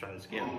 try this again.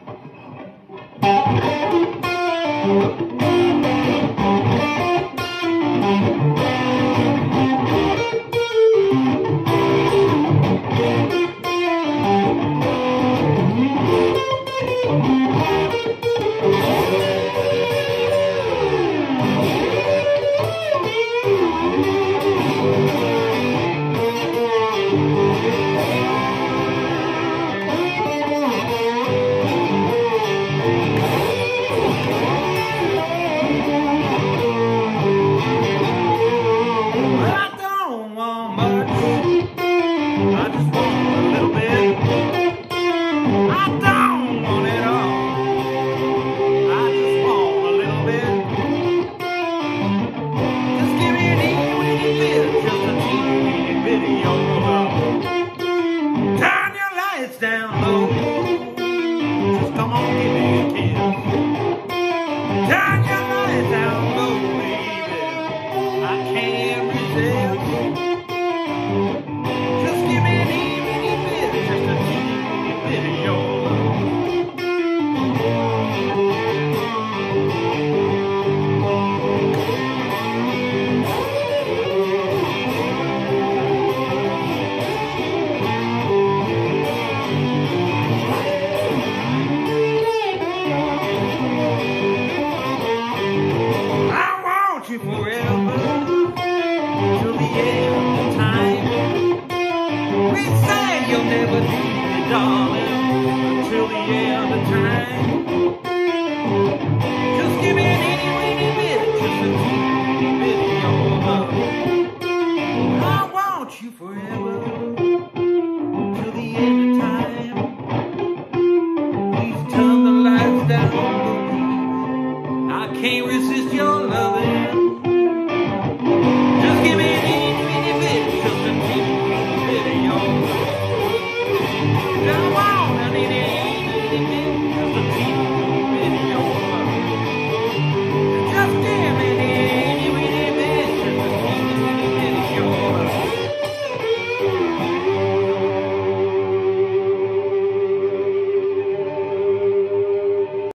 Down low, just come on, give me a kiss. Turn your lights down low, baby, I can't resist. Just give me an itty bit, just a teeny bit of your forever, till the end of time. We say you'll never leave me, darling, until the end of time. Just give me an itty bit, just a teeny bit of your love. I want you forever.